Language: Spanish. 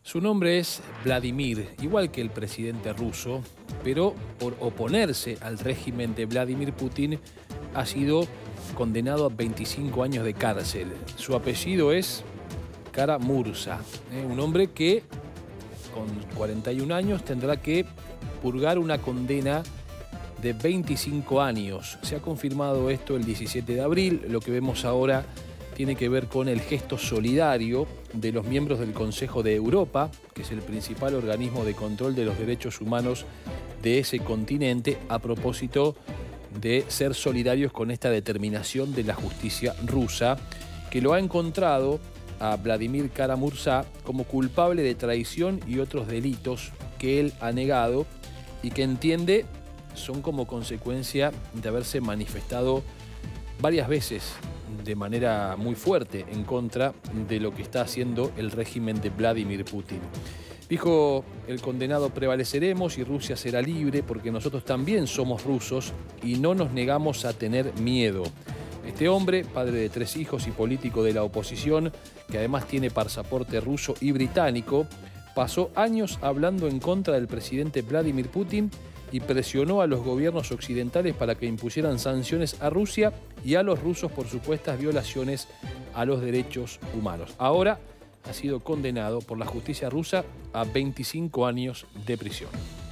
Su nombre es Vladimir, igual que el presidente ruso, pero por oponerse al régimen de Vladimir Putin ha sido condenado a 25 años de cárcel. Su apellido es Kara-Murza, un hombre que con 41 años tendrá que purgar una condena de 25 años. Se ha confirmado esto el 17 de abril. Lo que vemos ahora tiene que ver con el gesto solidario de los miembros del Consejo de Europa, que es el principal organismo de control de los derechos humanos de ese continente, a propósito de ser solidarios con esta determinación de la justicia rusa, que lo ha encontrado a Vladimir Kara-Murza como culpable de traición y otros delitos que él ha negado y que entiende son como consecuencia de haberse manifestado varias veces de manera muy fuerte en contra de lo que está haciendo el régimen de Vladimir Putin. Dijo el condenado: prevaleceremos y Rusia será libre porque nosotros también somos rusos y no nos negamos a tener miedo. Este hombre, padre de 3 hijos y político de la oposición, que además tiene pasaporte ruso y británico, pasó años hablando en contra del presidente Vladimir Putin y presionó a los gobiernos occidentales para que impusieran sanciones a Rusia y a los rusos por supuestas violaciones a los derechos humanos. Ahora ha sido condenado por la justicia rusa a 25 años de prisión.